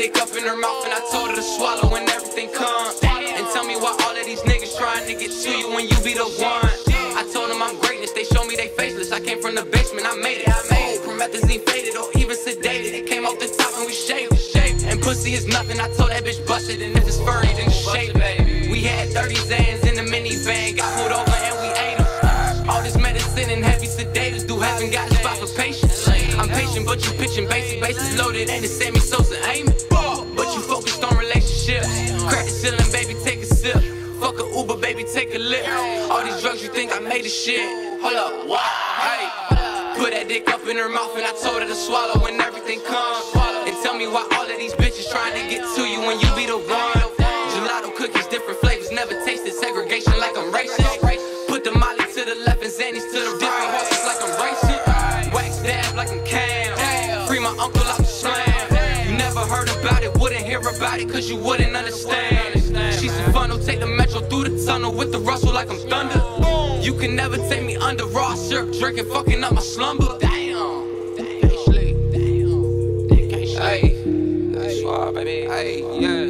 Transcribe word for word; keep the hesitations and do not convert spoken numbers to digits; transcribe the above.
dick up in her mouth and I told her to swallow when everything comes. And tell me why all of these niggas trying to get to you when you be the one. I told them I'm greatness, they show me they faceless. I came from the basement, I made it. I made it. Promethazine faded or even sedated. It came off the top and we shaved it. And pussy is nothing, I told that bitch bust it. And if it's furry, then shape it. We had thirty Zans in the minivan, got pulled over and we ate them. All this medicine and heavy sedators do haven't got a spot for patience. I'm patient, but you pitching basic, bases loaded, and it's Sammy Sosa aiming. But you focused on relationships. Crack the ceiling, baby, take a sip. Fuck a Uber, baby, take a lip. All these drugs, you think I made a shit. Hold up, what? Hey, put that dick up in her mouth and I told her to swallow when everything comes. And tell me why all of these bitches trying to get to you when you be the one. Gelato cookies, different flavors, never tasted segregation like I'm racist. Put the molly to the left and Xannies to the different horses like I'm racing. Wax dab like I'm Cam. Free my uncle out the slam. You never heard about it, wouldn't hear about it, cause you wouldn't understand. She's a funnel, take the metro through the tunnel with the rustle like I'm thunder. You can never take me under raw syrup, drinking, fucking up my slumber. Damn, damn, can't sleep, damn, damn, can't sleep. Hey, suave, baby. Hey, yeah.